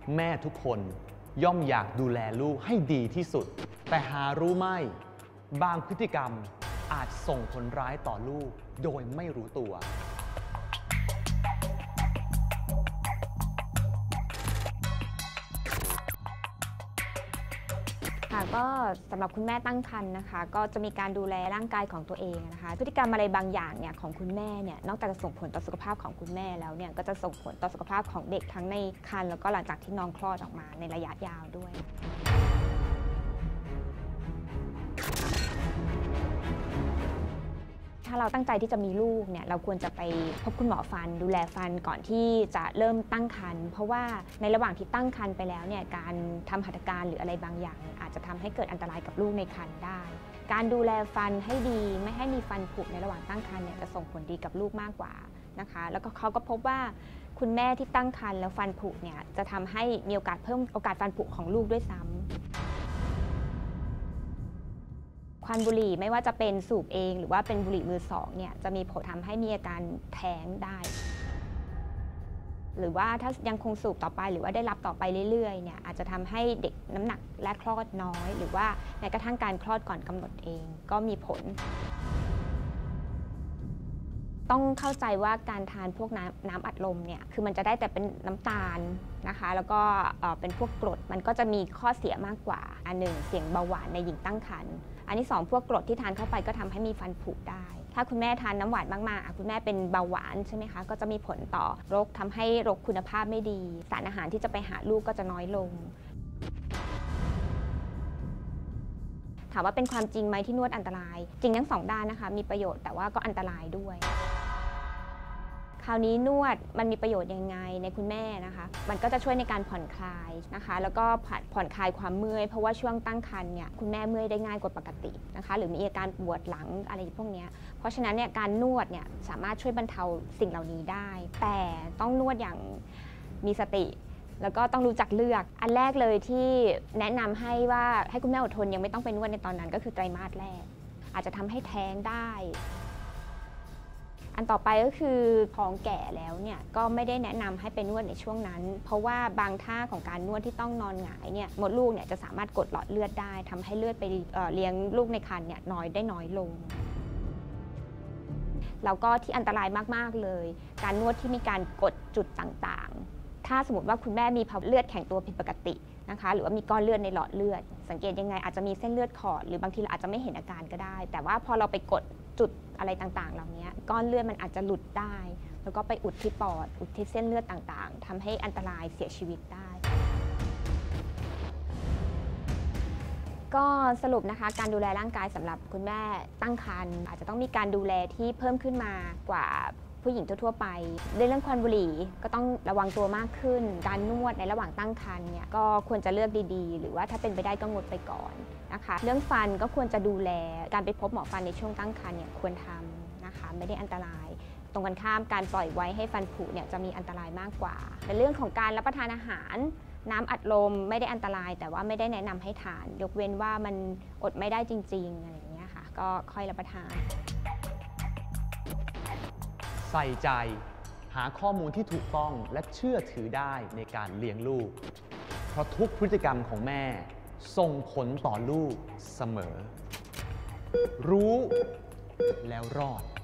แม่ทุกคนย่อมอยากดูแลลูกให้ดีที่สุดแต่หารู้ไหมบางพฤติกรรมอาจส่งผลร้ายต่อลูกโดยไม่รู้ตัวก็สำหรับคุณแม่ตั้งครรภ์นะคะก็จะมีการดูแลร่างกายของตัวเองนะคะพฤติกรรมอะไรบางอย่างเนี่ยของคุณแม่เนี่ยนอกจากจะส่งผลต่อสุขภาพของคุณแม่แล้วเนี่ยก็จะส่งผลต่อสุขภาพของเด็กทั้งในครรภ์แล้วก็หลังจากที่น้องคลอดออกมาในระยะยาวด้วยถ้าเราตั้งใจที่จะมีลูกเนี่ยเราควรจะไปพบคุณหมอฟันดูแลฟันก่อนที่จะเริ่มตั้งครรภ์เพราะว่าในระหว่างที่ตั้งครรภ์ไปแล้วเนี่ยการทำหัตถการหรืออะไรบางอย่างอาจจะทำให้เกิดอันตรายกับลูกในครรภ์ได้การดูแลฟันให้ดีไม่ให้มีฟันผุในระหว่างตั้งครรภ์เนี่ยจะส่งผลดีกับลูกมากกว่านะคะแล้วก็เขาก็พบว่าคุณแม่ที่ตั้งครรภ์แล้วฟันผุเนี่ยจะทำให้มีโอกาสเพิ่มโอกาสฟันผุของลูกด้วยซ้ำควันบุหรี่ไม่ว่าจะเป็นสูบเองหรือว่าเป็นบุหรี่มือสองเนี่ยจะมีผลทำให้มีอาการแท้งได้หรือว่าถ้ายังคงสูบต่อไปหรือว่าได้รับต่อไปเรื่อยๆเนี่ยอาจจะทำให้เด็กน้ำหนักและคลอดน้อยหรือว่าแม้กระทั่งการคลอดก่อนกำหนดเองก็มีผลต้องเข้าใจว่าการทานพวกน้ำอัดลมเนี่ยคือมันจะได้แต่เป็นน้ำตาลนะคะแล้วก็เป็นพวกกรดมันก็จะมีข้อเสียมากกว่าอันหนึ่งเสี่ยงเบาหวานในหญิงตั้งครรภ์อันที่2พวกกรดที่ทานเข้าไปก็ทำให้มีฟันผุได้ถ้าคุณแม่ทานน้ำหวานมากๆคุณแม่เป็นเบาหวานใช่ไหมคะก็จะมีผลต่อโรคทำให้โรคคุณภาพไม่ดีสารอาหารที่จะไปหาลูกก็จะน้อยลงถามว่าเป็นความจริงไหมที่นวดอันตรายจริงทั้ง2ด้านนะคะมีประโยชน์แต่ว่าก็อันตรายด้วยคราวนี้นวดมันมีประโยชน์ยังไงในคุณแม่นะคะมันก็จะช่วยในการผ่อนคลายนะคะแล้วก็ผ่อนคลายความเมื่อยเพราะว่าช่วงตั้งครรภ์เนี่ยคุณแม่เมื่อยได้ง่ายกว่าปกตินะคะหรือมีอาการปวดหลังอะไรพวกนี้เพราะฉะนั้นเนี่ยการนวดเนี่ยสามารถช่วยบรรเทาสิ่งเหล่านี้ได้แต่ต้องนวดอย่างมีสติแล้วก็ต้องรู้จักเลือกอันแรกเลยที่แนะนำให้ว่าให้คุณแม่อดทนยังไม่ต้องไปนวดในตอนนั้นก็คือไตรมาสแรกอาจจะทำให้แท้งได้อันต่อไปก็คือท้องแก่แล้วเนี่ยก็ไม่ได้แนะนำให้ไปนวดในช่วงนั้นเพราะว่าบางท่าของการนวดที่ต้องนอนหงายเนี่ยมดลูกเนี่ยจะสามารถกดหลอดเลือดได้ทำให้เลือดไปเลี้ยงลูกในครรภ์เนี่ยน้อยลงแล้วก็ที่อันตรายมากๆเลยการนวดที่มีการกดจุดต่างๆถ้าสมมติว่าคุณแม่มีภาวะเลือดแข็งตัวผิดปกตินะคะหรือว่ามีก้อนเลือดในหลอดเลือดสังเกตยังไงอาจจะมีเส้นเลือดขอดหรือบางทีเราอาจจะไม่เห็นอาการก็ได้แต่ว่าพอเราไปกดจุดอะไรต่างๆเหล่านี้ก้อนเลือดมันอาจจะหลุดได้แล้วก็ไปอุดที่ปอดอุดที่เส้นเลือดต่างๆทำให้อันตรายเสียชีวิตได้ก็สรุปนะคะการดูแลร่างกายสำหรับคุณแม่ตั้งครรภ์อาจจะต้องมีการดูแลที่เพิ่มขึ้นมากว่าผู้หญิงทั่วไปในเรื่องควันบุหรี่ก็ต้องระวังตัวมากขึ้นการนวดในระหว่างตั้งครรภ์เนี่ยก็ควรจะเลือกดีๆหรือว่าถ้าเป็นไปได้ก็งดไปก่อนนะคะเรื่องฟันก็ควรจะดูแลการไปพบหมอฟันในช่วงตั้งครรภ์เนี่ยควรทำนะคะไม่ได้อันตรายตรงกันข้ามการปล่อยไว้ให้ฟันผุเนี่ยจะมีอันตรายมากกว่าในเรื่องของการรับประทานอาหารน้ำอัดลมไม่ได้อันตรายแต่ว่าไม่ได้แนะนำให้ทานยกเว้นว่ามันอดไม่ได้จริงๆอะไรอย่างเงี้ยค่ะก็ค่อยรับประทานใส่ใจหาข้อมูลที่ถูกต้องและเชื่อถือได้ในการเลี้ยงลูกเพราะทุกพฤติกรรมของแม่ส่งผลต่อลูกเสมอรู้แล้วรอด